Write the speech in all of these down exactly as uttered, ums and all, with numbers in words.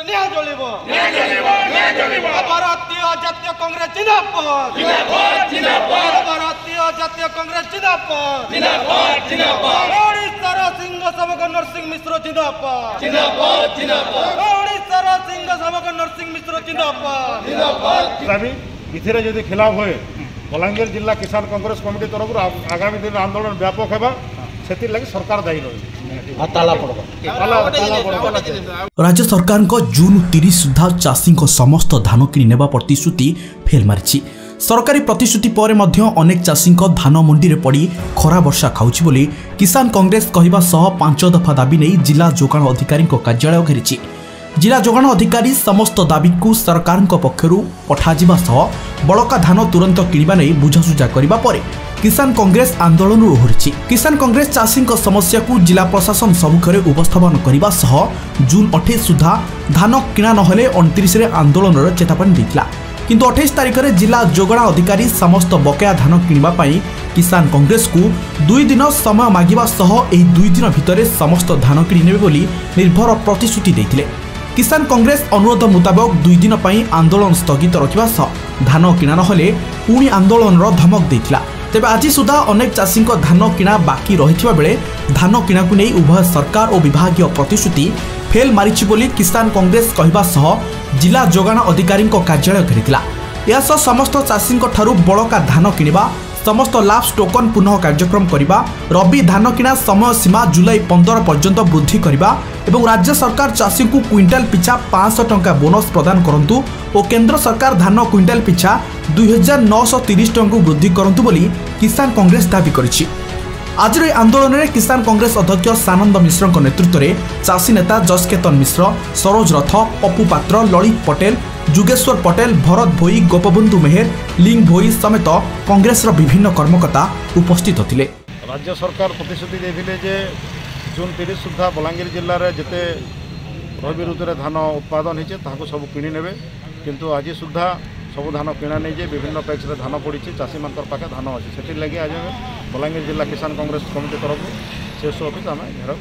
निया जलिबो निया जलिबो निया जलिबो भारतीय जातीय कांग्रेस जिंदाबाद जिंदाबाद जिंदाबाद भारतीय जातीय कांग्रेस जिंदाबाद जिंदाबाद जिंदाबाद ओडिशार सिंह सभक नरसिंह मिश्र जिंदाबाद जिंदाबाद जिंदाबाद ओडिशार सिंह सभक नरसिंह मिश्र जिंदाबाद जिंदाबाद तभी इथिरे जदि खिलाफ होए बलांगीर जिला किसान कांग्रेस कमिटी तरफ आगामी दिन आंदोलन व्यापक होगा से लगी सरकार दायी रही। राज्य सरकार जून तीस सुधा चाषी समस्त धान किने प्रतिश्रुति फेल मारी सरकारी प्रतिश्रुति पर अनेक चाषी धान मंडी में पड़ी खरा वर्षा खाऊछि बोली किसान कांग्रेस कहवा सह पांच दफा दाबी नहीं जिला जोगाण अधिकारी कार्यालय घेरी जिला जोगाण अधिकारी समस्त दाबी को सरकार पक्षर पठाजिबा सह बड़का धान तुरंत किणवा नहीं बुझासुझा करने पर किसान कांग्रेस आंदोलन ओहरी किसान कांग्रेस चाषी समस्या को जिला प्रशासन सम्मुखें उपस्थापन करने सह जून अठाईस सुधा धान किणा नहले अणतीस आंदोलन चेतावनी देता किंतु अठाईस तारिख में जिला जोगाण अधिकारी समस्त बकाया धान किणवा किसान कांग्रेस को दुई दिन समय मागिबा सह एही दुई दिन भितर समस्त धान किणी नेबे बोली निर्भर प्रतिश्रुति देथिले। किसान कांग्रेस अनुरोध मुताबक दुई दिन पई आंदोलन स्थगित रखिबा सह धान किणा नहले पुणी आंदोलन धमक देथिला। तेबे आज सुधा अनेक चाषी धान किणा बाकी रहिथिबा बेले धान किणा को नहीं उभय सरकार और विभागीय प्रतिश्रुति फेल मारिछि बोली किसान कांग्रेस कहवा सह जिला जोगाण अधिकारी कार्यालय घेरीला। या समस्त चाषी बड़का धान किणवा समस्त लाप्स टोकन पुनः कार्यक्रम करने रबी धान किणा समय सीमा जुलाई पंद्रह पर्यंत वृद्धि करने और राज्य सरकार चाषी को क्विंटाल पिछा पाँच सौ टंका बोनस प्रदान करंतु और केंद्र सरकार धान क्विंटाल पिछा दुई हजार नौश तीस टंका वृद्धि करंतु बोली किसान कांग्रेस दाबी करिछि। आज आंदोलन में किसान कांग्रेस अध्यक्ष सानंद मिश्र नेतृत्व में चाषी नेता जसकेतन मिश्र सरोज रथ पप्पू पात्र ललित पटेल जुगेश्वर पटेल भरत भोई गोपबंधु मेहर लिंग भोई समेत कांग्रेस विभिन्न कर्मकर्ता उपस्थित थे। राज्य सरकार प्रतिश्रुति देते जून तीस सुधा बलांगीर जिले में जिते रबी ऋतु में धान उत्पादन होती सब किणी ने किंतु आज सुधा सब धान किणा नहीं जे विभिन्न पैक्स धान पड़ी चाषी मान पाखे धान अच्छे से लगे आज बलांगीर जिला किसान कांग्रेस कमिटी तरफ शेष ऑफिस आम घेराव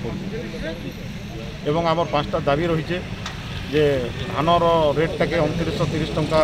कर आम पाँचटा दाबी रही जे धानर रेटा के उनतीस तीस टंका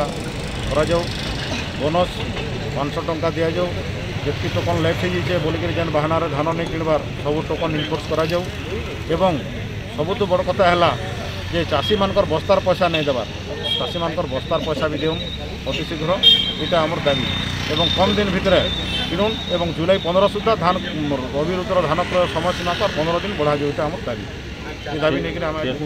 बोनस पाँच सौ टंका दि जाऊ जी टोकन लेफ्ट हो बोलिक जेन बाहाना धान नहीं किणवार सब टोकन इनफोर्स करा जाऊ एवं सबुठ बड़ कथा है जे चाषी मानकर बस्तार पैसा नहीं देवार चाषी मानकर बस्तार पैसा भी देऊँ अति शीघ्र यहाँ आमर दाबी एवं कम दिन भितर किणुन एवं जुलाई पंद्रह सुधा धान रबी ऋतुर धान क्रय समय सीमा पर पंद्रह दिन बढ़ा जाऊ यहाँ आमर दाबी दाबी नहीं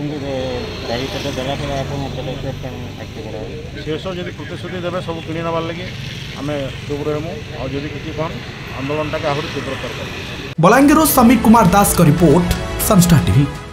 शेष जब प्रतिश्रुति देवे सब किणी नबार लगे आम चुप रहमु और जदि किसी कौन आंदोलन टाके आहरी तीव्रतर। बलांगीर समीर कुमार दास का रिपोर्ट सनस्टार टीवी।